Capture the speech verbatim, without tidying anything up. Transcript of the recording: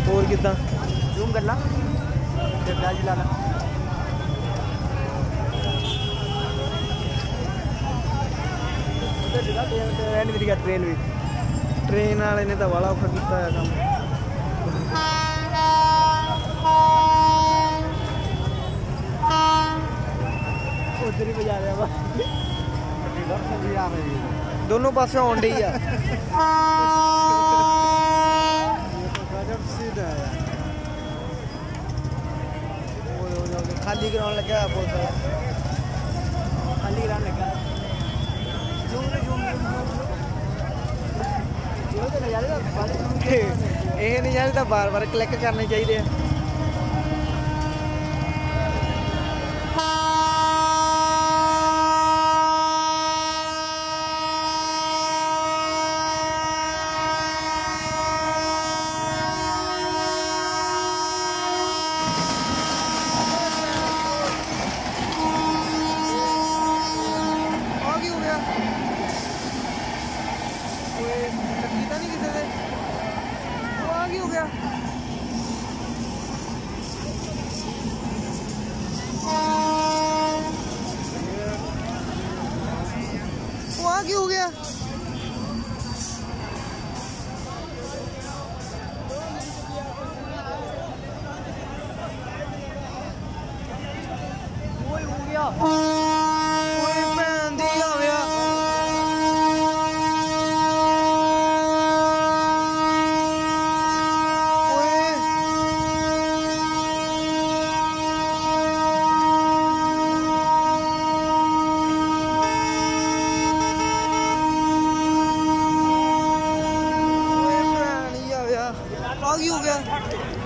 और कितना जूम कर ला जी ला ला ट्रेन भी ट्रेन वाले ने तो बड़ा औखा किया है काम उधर ही बजा रहा है दोनों पास आन डी है खाली ग्राउंड लगा पुलिस वाला खाली ग्राउंड लगा जूम जूम ਇਹ ਨਜ਼ਾਰੇ ਤਾਂ ਬਾਰ ਬਾਰ ਕਲਿੱਕ ਕਰਨੇ ਚਾਹੀਦੇ ਆ हो गया वो हो गया ओए भैन दी आ गया आगे हो गया।